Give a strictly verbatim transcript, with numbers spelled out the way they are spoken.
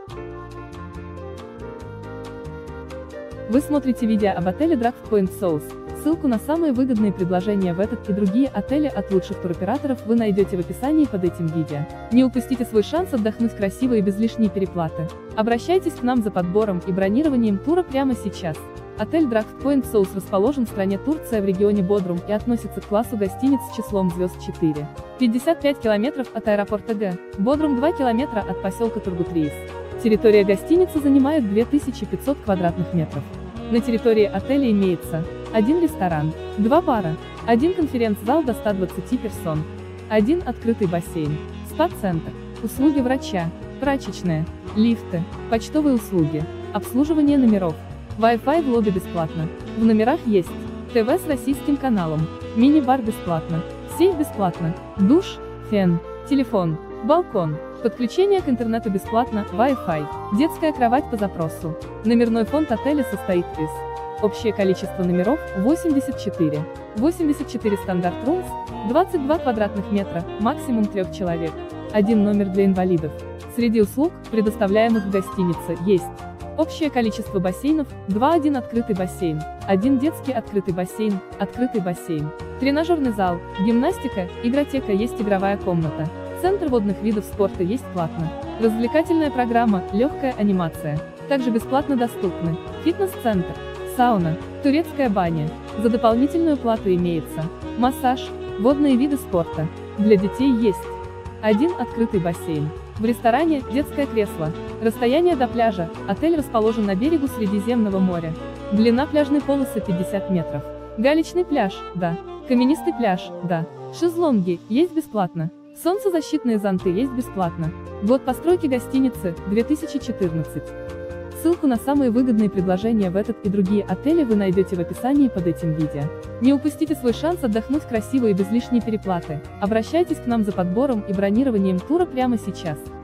Вы смотрите видео об отеле Drag Point South. Ссылку на самые выгодные предложения в этот и другие отели от лучших туроператоров вы найдете в описании под этим видео. Не упустите свой шанс отдохнуть красиво и без лишней переплаты. Обращайтесь к нам за подбором и бронированием тура прямо сейчас. Отель Drag Point South расположен в стране Турция в регионе Бодрум и относится к классу гостиниц с числом звезд четыре. пятьдесят пять километров от аэропорта Г. Бодрум, два километра от поселка Тургут-Рейс. Территория гостиницы занимает две тысячи пятьсот квадратных метров. На территории отеля имеется один ресторан, два бара, один конференц-зал до ста двадцати персон, один открытый бассейн, спа-центр, услуги врача, прачечная, лифты, почтовые услуги, обслуживание номеров, Wi-Fi в лобби бесплатно. В номерах есть ТВ с российским каналом, мини-бар бесплатно, сейф бесплатно, душ, фен, телефон, балкон, подключение к интернету бесплатно, Wi-Fi, детская кровать по запросу. Номерной фонд отеля состоит из: общее количество номеров – восемьдесят четыре, восемьдесят четыре стандарт румс, двадцать два квадратных метра, максимум трех человек, один номер для инвалидов. Среди услуг, предоставляемых в гостинице, есть общее количество бассейнов – два, один открытый бассейн, один детский открытый бассейн, открытый бассейн, тренажерный зал, гимнастика, игротека, есть игровая комната, центр водных видов спорта есть платно, развлекательная программа, легкая анимация, также бесплатно доступны фитнес-центр, сауна, турецкая баня, за дополнительную плату имеется массаж, водные виды спорта, для детей есть один открытый бассейн. В ресторане детское кресло. Расстояние до пляжа. Отель расположен на берегу Средиземного моря. Длина пляжной полосы пятьдесят метров. Галечный пляж, да. Каменистый пляж, да. Шезлонги, есть бесплатно. Солнцезащитные зонты есть бесплатно. Год постройки гостиницы – две тысячи четырнадцатый. Ссылку на самые выгодные предложения в этот и другие отели вы найдете в описании под этим видео. Не упустите свой шанс отдохнуть красиво и без лишней переплаты. Обращайтесь к нам за подбором и бронированием тура прямо сейчас.